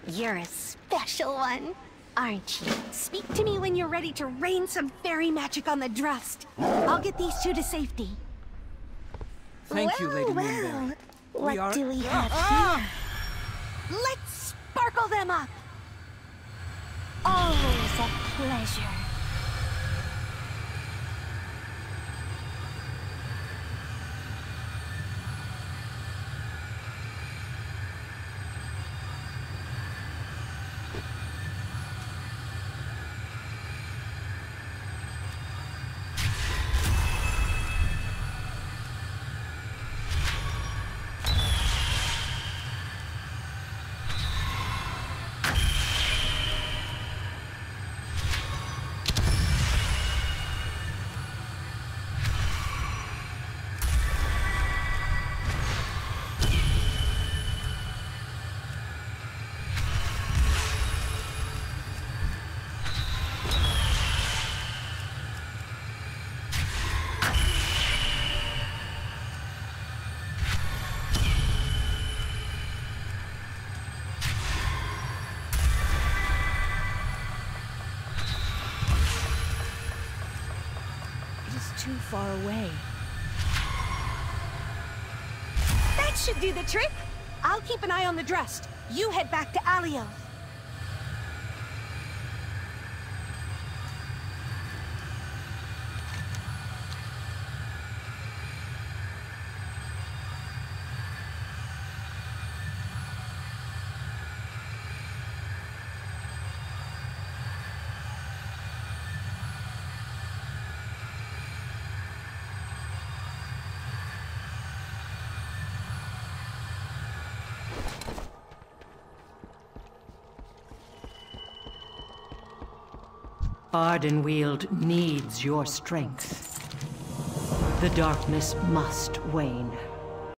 You're a special one, aren't you? Speak to me when you're ready to rain some fairy magic on the Drust. I'll get these two to safety. Thank you, Lady Moonberry. What do we have here? Let's sparkle them up! Always a pleasure. Too far away. That should do the trick! I'll keep an eye on the Drust. You head back to Alio. Ardenweald needs your strength. The darkness must wane.